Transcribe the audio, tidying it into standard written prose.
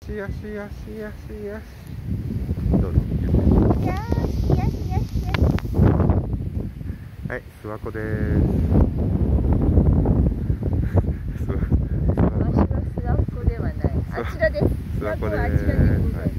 しよしよしよしよし。どうぞ。 よしよしよしよし。 はい、諏訪湖です。 場所は諏訪湖ではない。あちらです。 諏訪湖であちらでございます。 す。はい。